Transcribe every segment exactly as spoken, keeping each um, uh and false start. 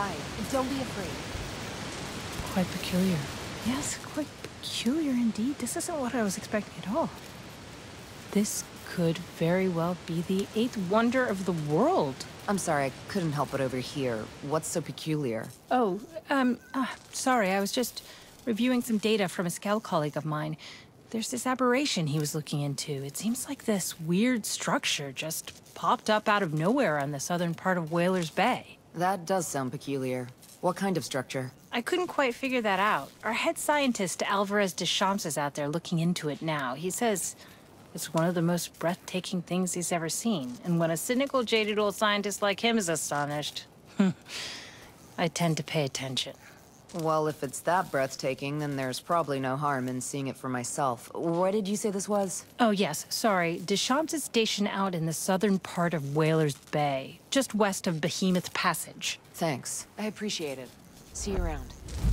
inside, and don't be afraid. Quite peculiar. Yes, quite peculiar indeed. This isn't what I was expecting at all. This could very well be the eighth wonder of the world. I'm sorry, I couldn't help but overhear. What's so peculiar? Oh, um, uh, sorry, I was just reviewing some data from a scout colleague of mine. There's this aberration he was looking into. It seems like this weird structure just popped up out of nowhere on the southern part of Whalers Bay. That does sound peculiar. What kind of structure? I couldn't quite figure that out. Our head scientist, Alvarez Deschamps, is out there looking into it now. He says it's one of the most breathtaking things he's ever seen. And when a cynical, jaded old scientist like him is astonished, I tend to pay attention. Well, if it's that breathtaking, then there's probably no harm in seeing it for myself. Where did you say this was? Oh, yes, sorry. Deschamps is stationed out in the southern part of Whalers Bay, just west of Behemoth Passage. Thanks. I appreciate it. See you around.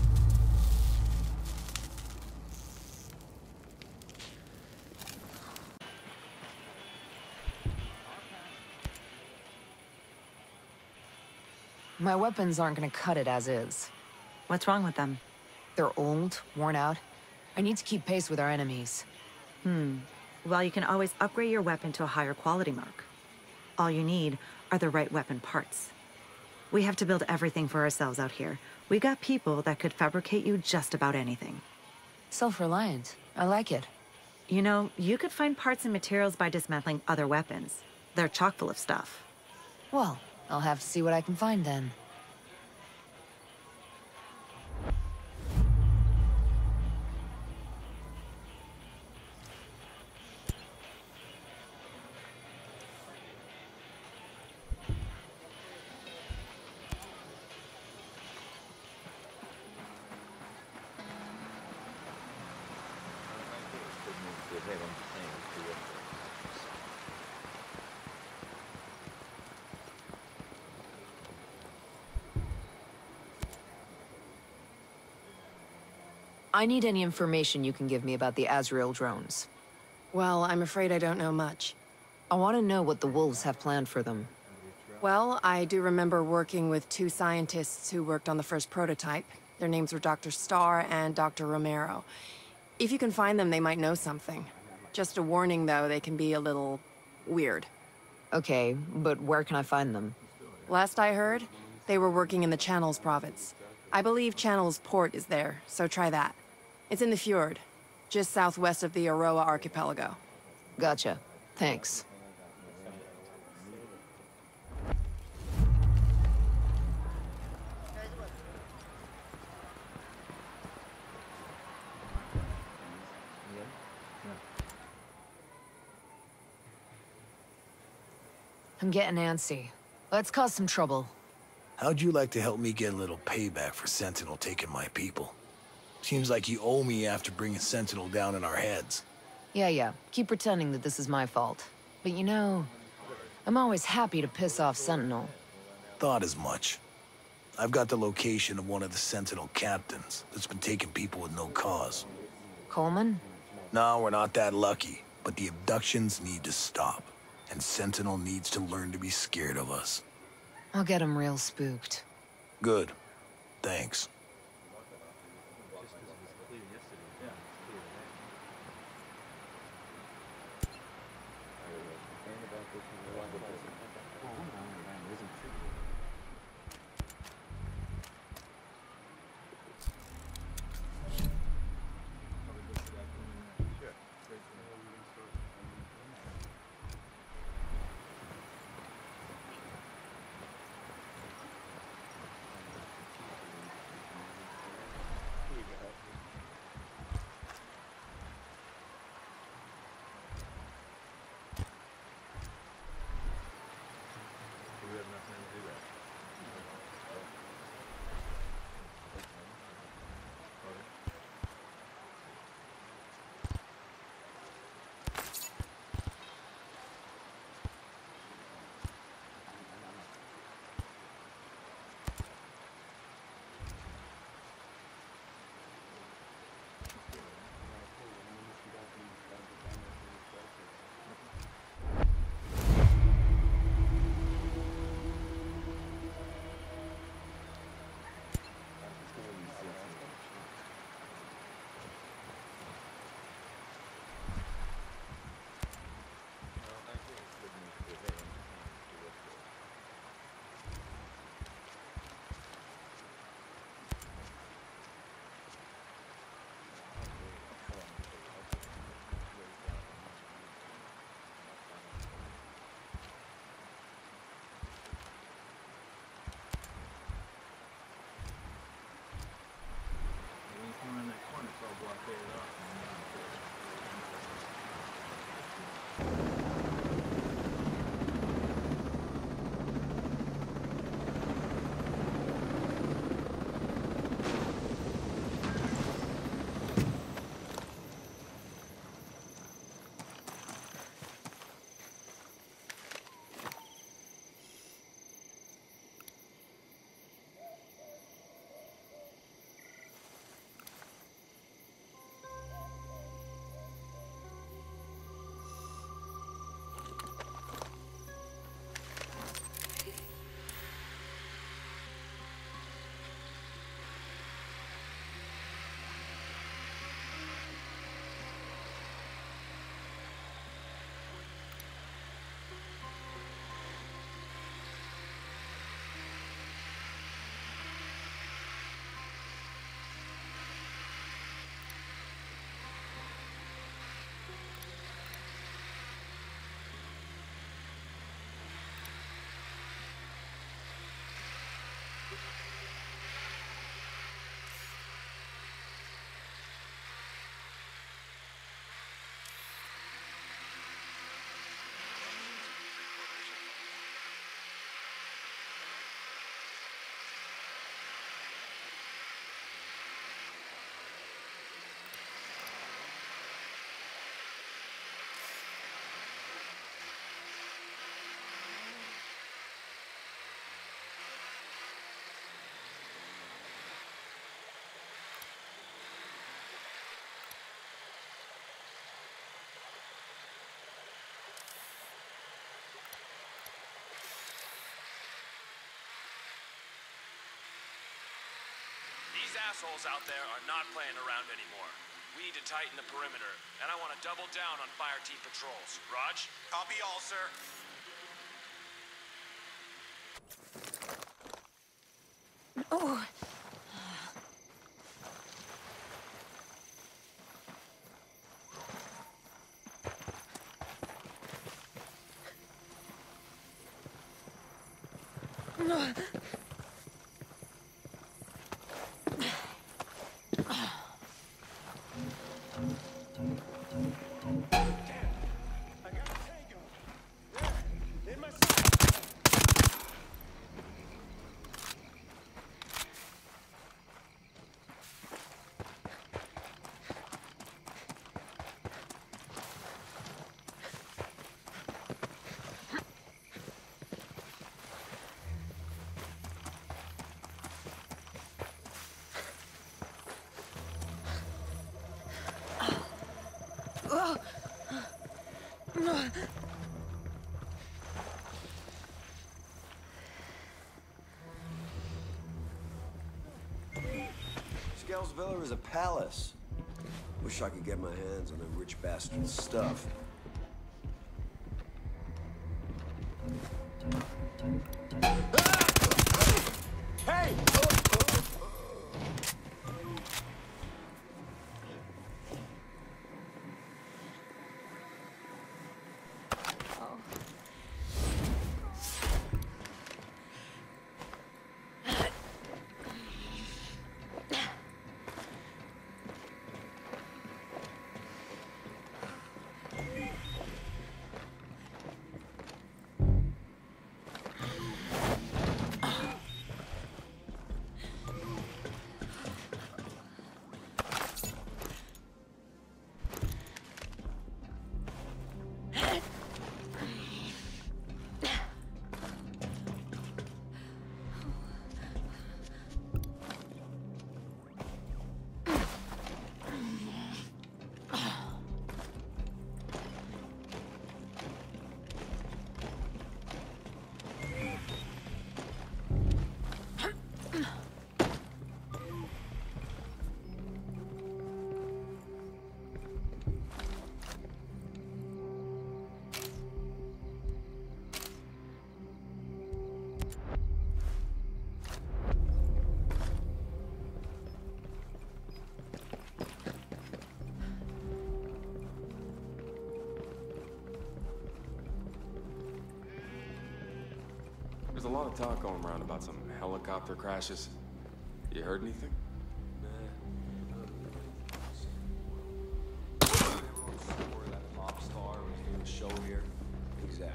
My weapons aren't gonna cut it as is. What's wrong with them? They're old, worn out. I need to keep pace with our enemies. Hmm. Well, you can always upgrade your weapon to a higher quality mark. All you need are the right weapon parts. We have to build everything for ourselves out here. We got people that could fabricate you just about anything. Self-reliant. I like it. You know, you could find parts and materials by dismantling other weapons. They're chock full of stuff. Well, I'll have to see what I can find then. I need any information you can give me about the Azrael drones. Well, I'm afraid I don't know much. I want to know what the Wolves have planned for them. Well, I do remember working with two scientists who worked on the first prototype. Their names were Doctor Starr and Doctor Romero. If you can find them, they might know something. Just a warning, though, they can be a little weird. Okay, but where can I find them? Last I heard, they were working in the Channels province. I believe Channels Port is there, so try that. It's in the fjord, just southwest of the Aroa archipelago. Gotcha. Thanks. I'm getting antsy. Let's cause some trouble. How'd you like to help me get a little payback for Sentinel taking my people? Seems like you owe me after bringing Sentinel down in our heads. Yeah, yeah. Keep pretending that this is my fault. But you know, I'm always happy to piss off Sentinel. Thought as much. I've got the location of one of the Sentinel captains that's been taking people with no cause. Coleman? No, we're not that lucky. But the abductions need to stop. And Sentinel needs to learn to be scared of us. I'll get him real spooked. Good. Thanks. assholes out there are not playing around anymore. We need to tighten the perimeter, and I want to double down on fire team patrols. Raj? Copy all, sir. Oh. Skell's Villa is a palace. Wish I could get my hands on the rich bastard's stuff. Hey! There's a lot of talk going around about some helicopter crashes. You heard anything? That pop star was doing a show here. Exactly.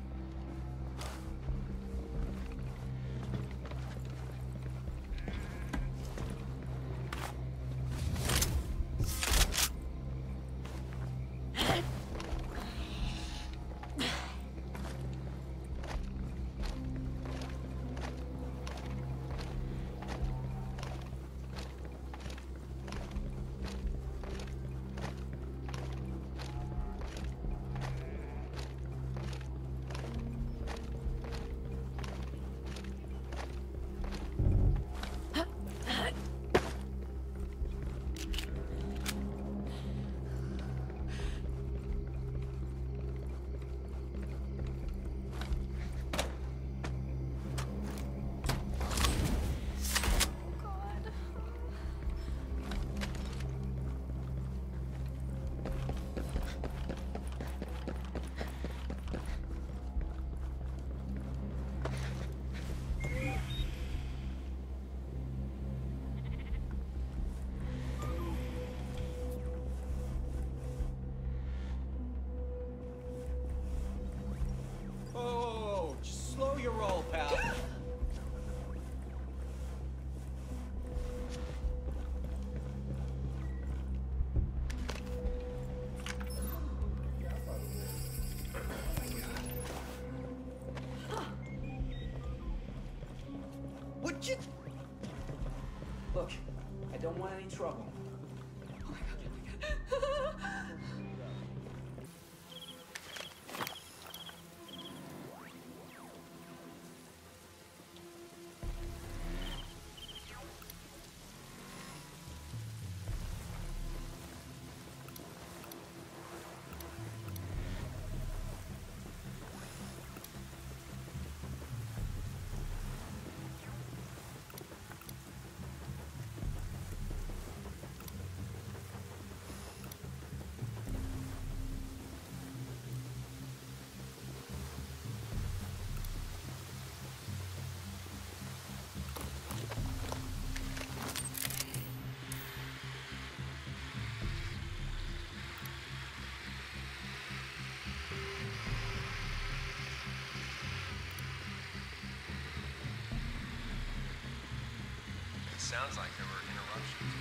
Oh, just slow your roll, pal. What you... Look, I don't want any trouble. sounds like there were interruptions.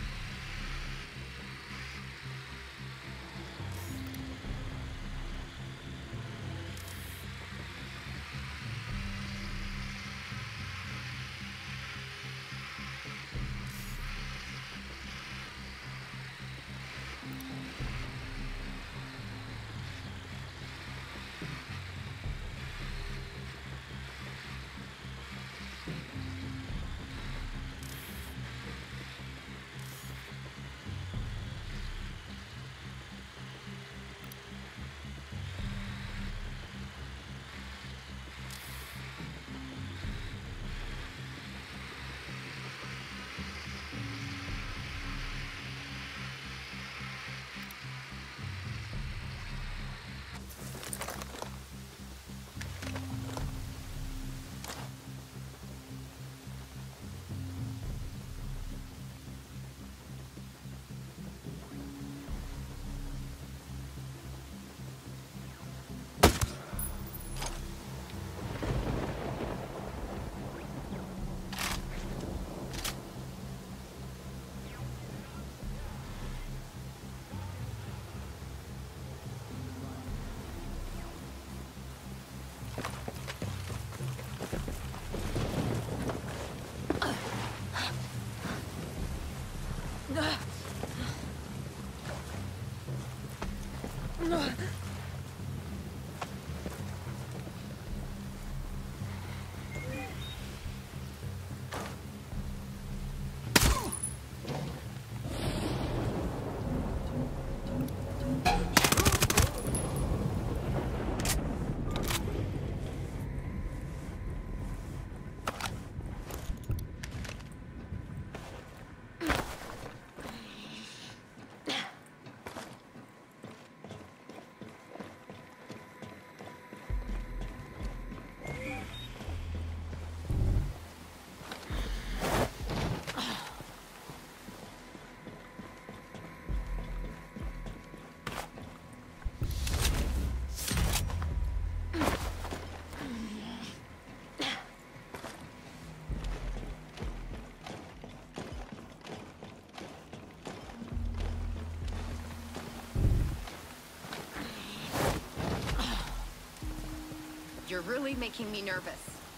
You're really making me nervous.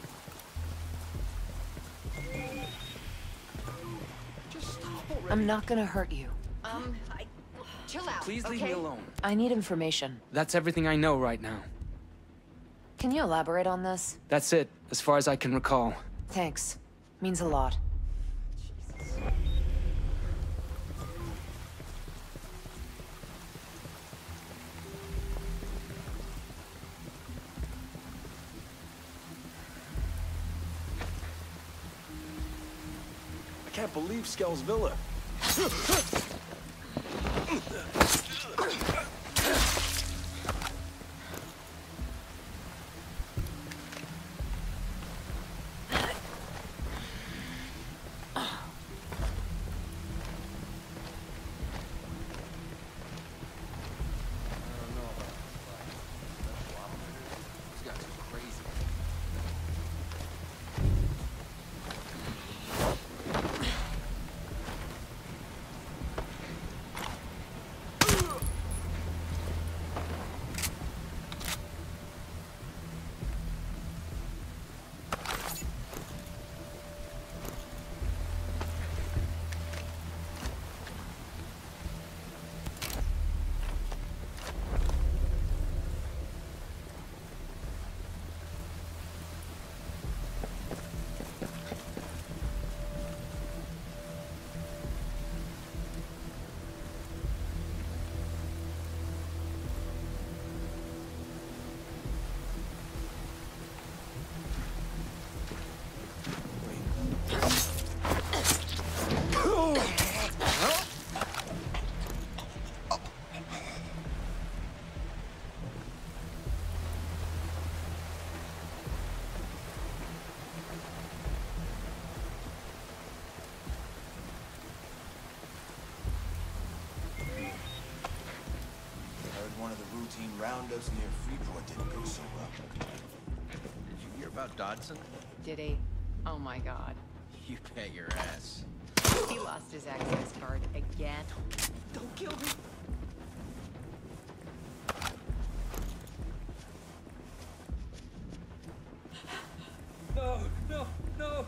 Just stop already. I'm not gonna hurt you. Um, I... Chill out, Please leave okay? me alone. I need information. That's everything I know right now. Can you elaborate on this? That's it, as far as I can recall. Thanks. Means a lot. I can't believe Skell's Villa. Roundups near Freeport didn't go so well. Did you hear about Dodson? Did he? Oh my god. You bet your ass. He lost his access card again. Don't kill me. No, no, no.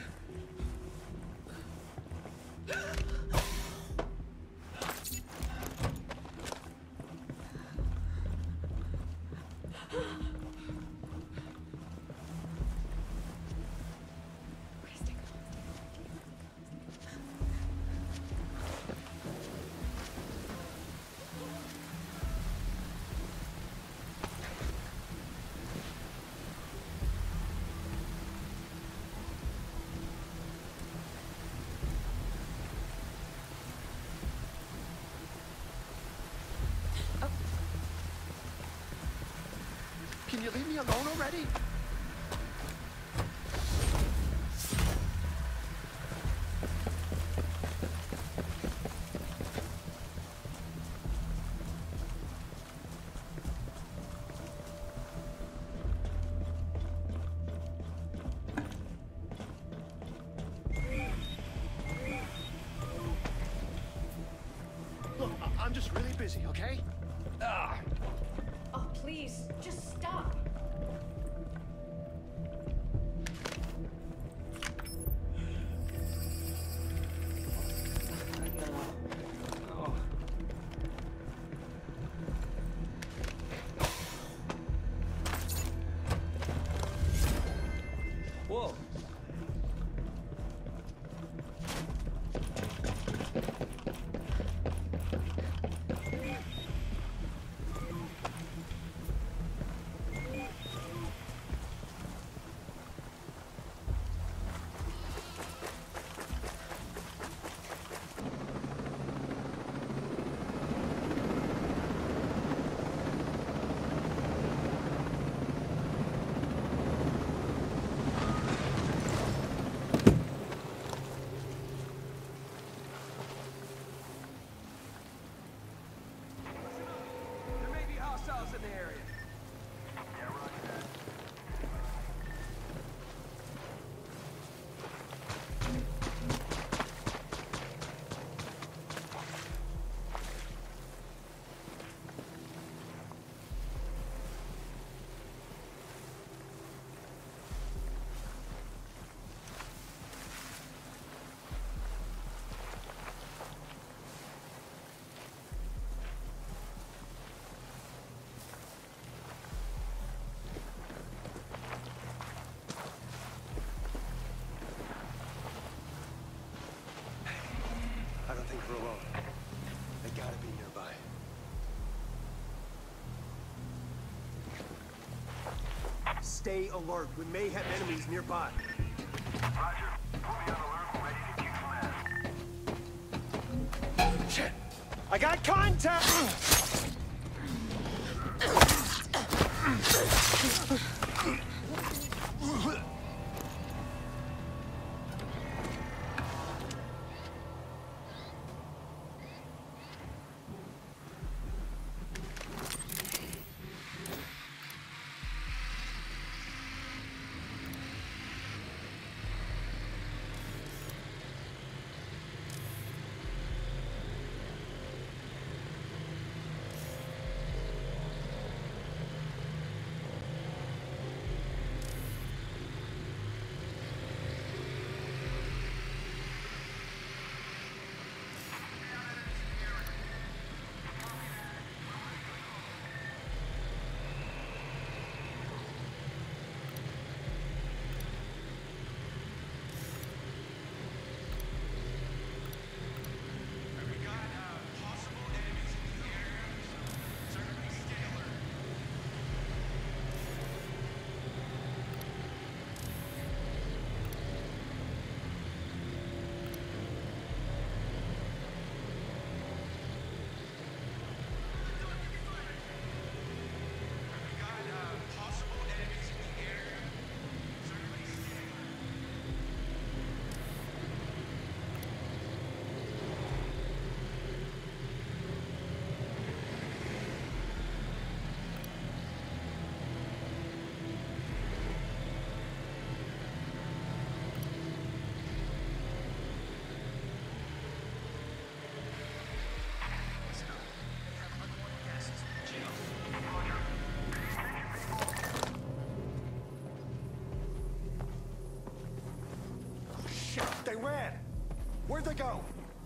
Can you leave me alone already? Look, I I'm just really busy, okay? Ah. Oh, please, just stop. Whoa. There may be hostiles in the area. I don't think we're alone. They gotta be nearby. Stay alert. We may have enemies nearby. Roger. Put me on alert. Ready to kick some ass. Shit! I got contact! go.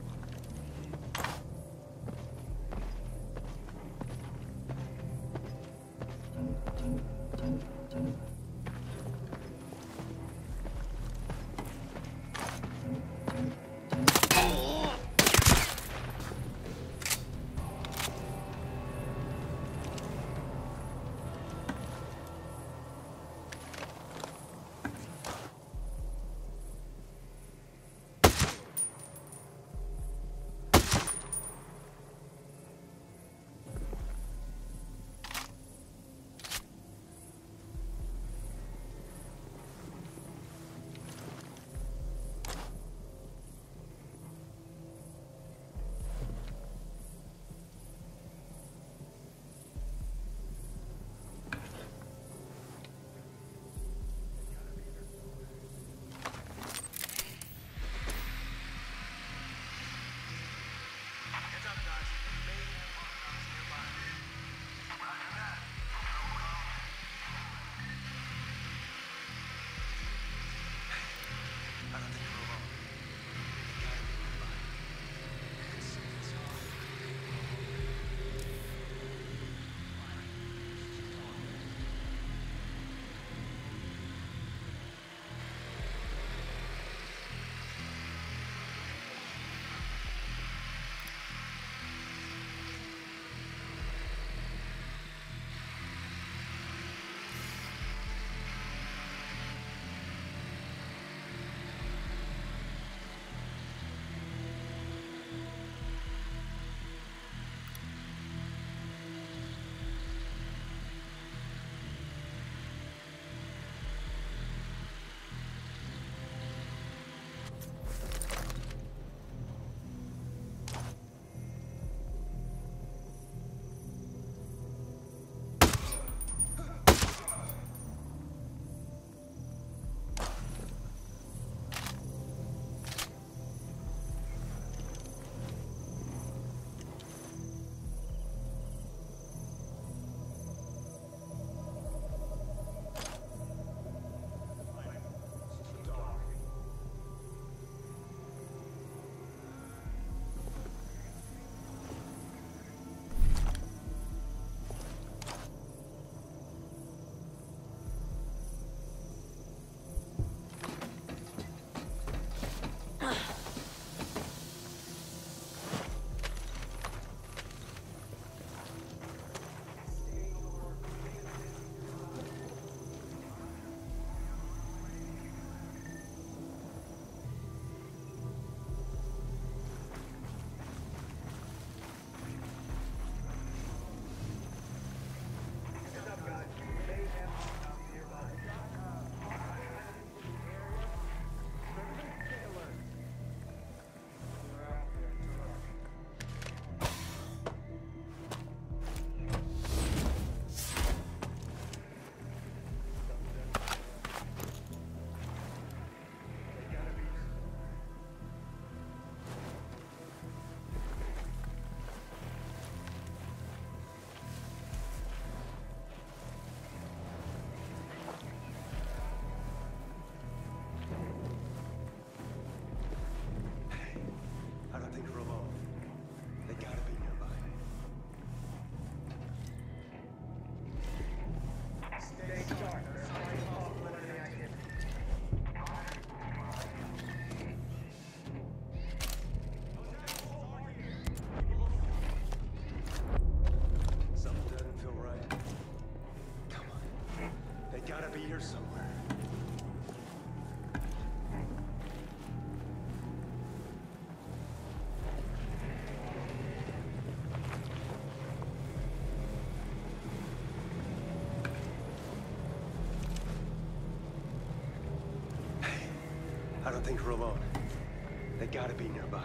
I don't think we're alone. They gotta be nearby.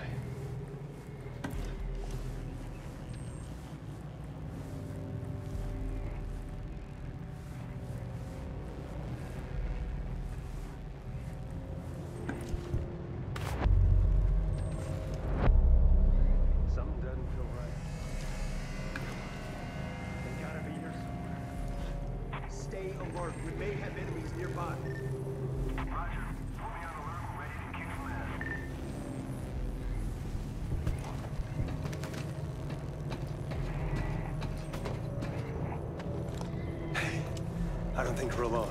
Something doesn't feel right. They gotta be here somewhere. Stay alert. We may have enemies nearby. Roger. Put me on alert. Ready to kick some ass. think we're alone.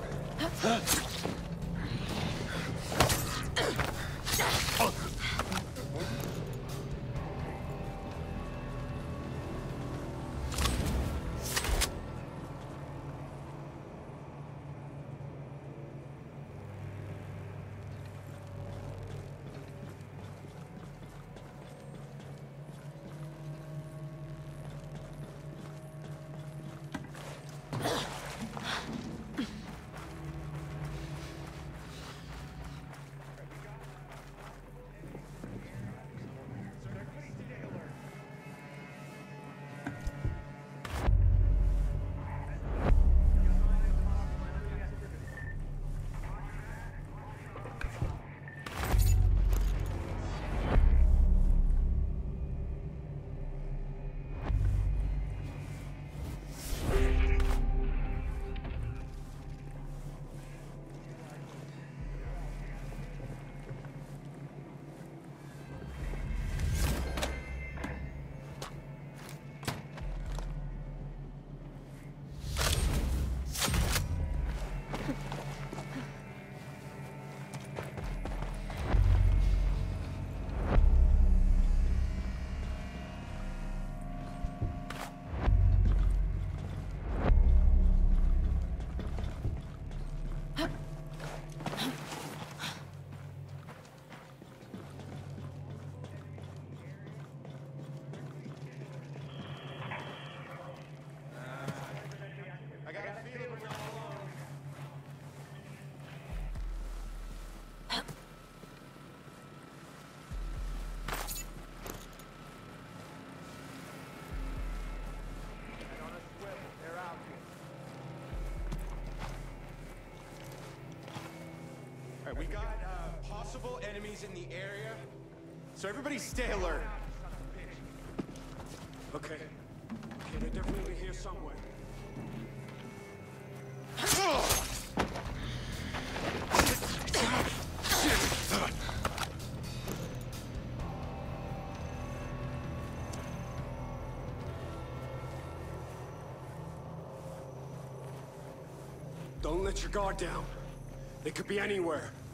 We got uh, possible enemies in the area, so everybody stay alert. Okay. Okay, they're definitely here somewhere. Don't let your guard down. They could be anywhere.